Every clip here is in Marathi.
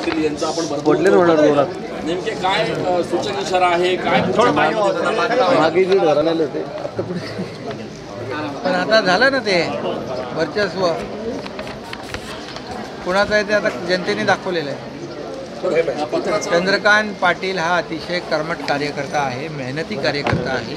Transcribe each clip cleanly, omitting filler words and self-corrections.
पाटील यांचा आपण भरपूर नेमके काय सूचक इशारा आहे काय पण आता झालं ना ते वर्चस्व कुणाचं आहे ते आता जनतेने दाखवलेलं आहे. चंद्रकांत पाटील हा अतिशय कर्मठ कार्यकर्ता आहे, मेहनती कार्यकर्ता आहे.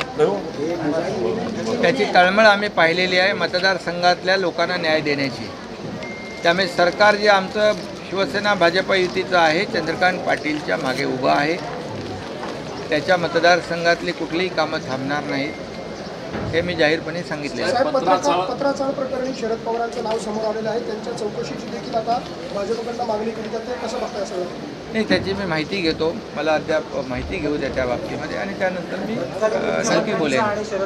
त्याची तळमळ आम्ही पाहिलेली आहे मतदारसंघातल्या लोकांना न्याय देण्याची. त्यामुळे सरकार जे आमचं शिवसेना भाजप युतीचं आहे चंद्रकांत पाटीलच्या मागे उभं आहे. त्याच्या मतदारसंघातली कुठलीही कामं थांबणार नाहीत हे मी जाहीरपणे सांगितले. पत्राचार प्रकरणी शरद पवारांचं नाव समोर आलेलं आहे. त्यांच्या चौकशीची देखील आता भाजपकडनं मागणी केली जाते. कसं बघताय सगळं? नाही, त्याची मी माहिती घेतो. मला अद्याप माहिती घेऊ द्या त्या बाबतीमध्ये आणि त्यानंतर मी नक्की बोलेन.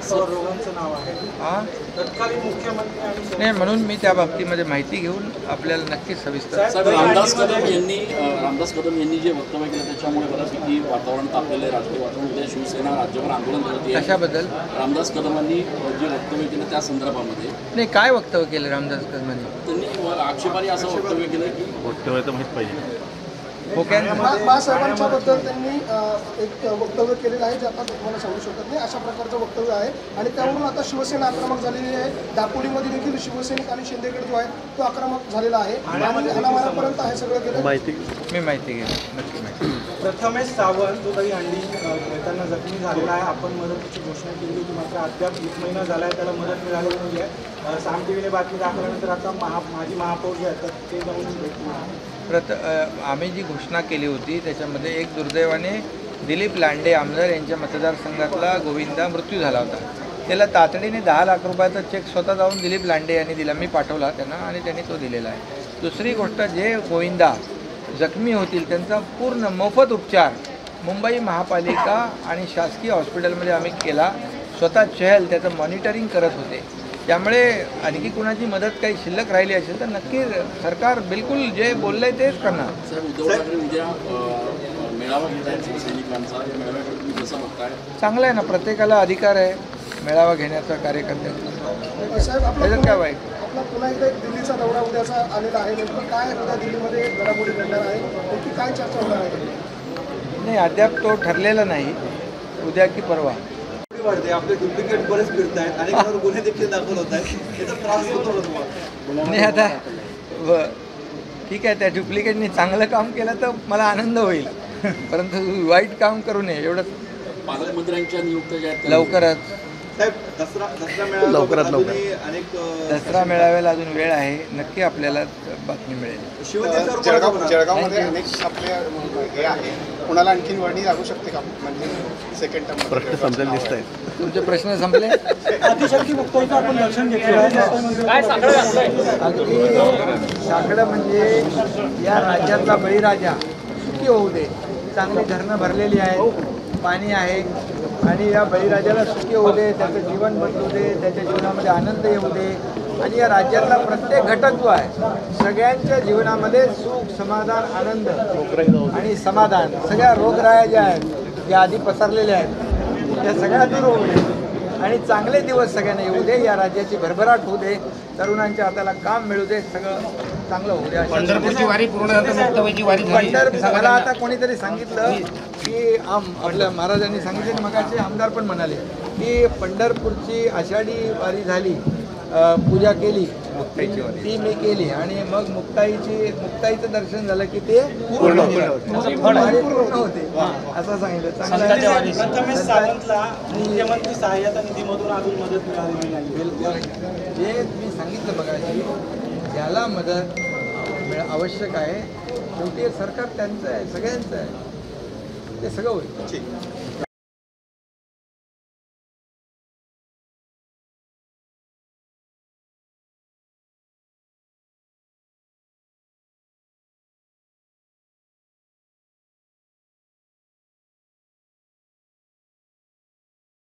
हां नाही, म्हणून मी त्या बाबतीमध्ये माहिती घेऊन आपल्याला नक्कीच सविस्तर. रामदास कदम यांनी जे वक्तव्य केलं त्याच्यामुळे बऱ्यापैकी वातावरण तापलेलं आहे, राजकीय वातावरण. उद्या शिवसेना राज्यभर आंदोलन करत आहे. कशाबद्दल? रामदास कदमांनी जे वक्तव्य केलं त्या संदर्भामध्ये. नाही, काय वक्तव्य केलं रामदास कदमांनी? त्यांनी आक्षेपारी असं वक्तव्य केलं की वक्तव्य तर माहीत पाहिजे. बाळासाहेबांच्या बद्दल त्यांनी एक वक्तव्य केलेलं आहे जे आता तुम्हाला सांगू शकत नाही अशा प्रकारचं वक्तव्य आहे. आणि त्यावरून आता शिवसेना आक्रमक झालेली आहे. दापोलीमध्ये देखील शिवसैनिक आणि शिंदेगड जो आहे तो आक्रमक झालेला आहे आणि अनावरापर्यंत हे सगळं केलं. मी माहिती घेईन नक्की माहिती. प्रथमेश सावंत जो काही अंडी खेळताना जखमी झालेला आहे, आपण मदतीची घोषणा केली होती मात्र अद्याप 1 महिना झाला आहे त्याला मदत मिळालेली नाही आहे. साम टीव्हीने बातमी दाखवल्यानंतर आता माजी महापौर जे आहेत ते जाऊन भेटणार. आम्ही जी घोषणा केली होती त्याच्यामध्ये एक दुर्दैवाने दिलीप लांडे आमदार यांच्या मतदारसंघातला गोविंदा मृत्यू झाला होता. त्याला तातडीने 10 लाख रुपयाचा चेक स्वतः जाऊन दिलीप लांडे यांनी दिला. मी पाठवला त्यांना आणि त्यांनी तो दिलेला आहे. दुसरी गोष्ट, जे गोविंदा जखमी होतील त्यांचा पूर्ण मोफत उपचार मुंबई महापालिका आणि शासकीय हॉस्पिटलमध्ये आम्ही केला. स्वतः चहल त्याचं मॉनिटरिंग करत होते. त्यामुळे आणखी कुणाची मदत काही शिल्लक राहिली असेल तर नक्की सरकार बिलकुल जे बोललंय तेच करणार. उद्धव ठाकरे उद्या मेळावा घेत आहेत शिवसैनिकांचा. या मेळाव्याकडे तुम्ही कसं बघताय? चांगलं आहे ना, प्रत्येकाला अधिकार आहे मेळावा घेण्याचा कार्यकर्त्यांचा. त्याच्यात काय वाईट? आपला पुन्हा एकदा एक दिल्लीचा दौरा उद्याचा आलेला आहे. नेमकं काय उद्या दिल्लीमध्ये घडामोडी घडणार आहे, नेमकी काय चर्चा होणार आहे? नाही, अद्याप तो ठरलेला नाही, उद्या की परवा. आपले डुप्लिकेट बरेच फिरत आहेत आणि गुन्हे देखील दाखल होत आहेत. त्याचा त्रास होतो नाही आता ठीक आहे, त्या डुप्लिकेटनी चांगलं काम केलं तर मला आनंद होईल, परंतु वाईट काम करू नये एवढंच. पालकमंत्र्यांच्या नियुक्त्या ज्या आहेत लवकरच लवकरात लवकर दसरा मेळाव्याला अजून वेळ आहे. नक्की आपल्याला बातमी मिळेल. जळगावमध्ये अनेक आपले हे आहे, कुणाला आणखीन वर्णी लागू शकते का? म्हणजे सेकंड टर्म प्रश्न समजायला दिसत आहेत. तुमचे प्रश्न संपले? अतिशक्ती मुक्ताईचं आपण दर्शन घेतलं. अगदी साकडं म्हणजे या राज्यातला बळीराजा सुखी होऊ दे. चांगली धरणं भरलेली आहेत, पाणी आहे आणि या बळीराजाला सुखी होऊ दे, त्याचं जीवन बदलू दे, त्याच्या जीवनामध्ये आनंद येऊ दे. आणि या राज्यातला प्रत्येक घटक जो आहे सगळ्यांच्या जीवनामध्ये सुख, समाधान, आनंद आणि समाधान, सगळ्या रोगराया ज्या आहेत ज्या आधी पसरलेल्या आहेत त्या सगळ्या दूर होऊ दे आणि चांगले दिवस सगळ्यांना येऊ दे. या राज्याची भरभराट होऊ दे, तरुणांच्या हाताला काम मिळू दे, सगळं चांगलं होऊ दे. पंढरपूरची वारी पूर्ण मुक्ताबाईची वारी झाली. मला आता कोणीतरी सांगितलं की आपल्या महाराजांनी सांगितले, मगाचे आमदार पण म्हणाले की पंढरपूरची आषाढी वारी झाली, पूजा केली ती मी केली आणि मग मुक्ताईचं दर्शन झालं की ते पूर्ण होते असं सांगितलं. प्रथमेश सावंतला मुख्यमंत्री सहाय्यता निधीमधून अजून मदत मिळालेली नाही. जे मी सांगितलं बघा, ज्याला मदत आवश्यक आहे शेवटी सरकार त्यांचं आहे, सगळ्यांचं आहे, ते सगळं होईल.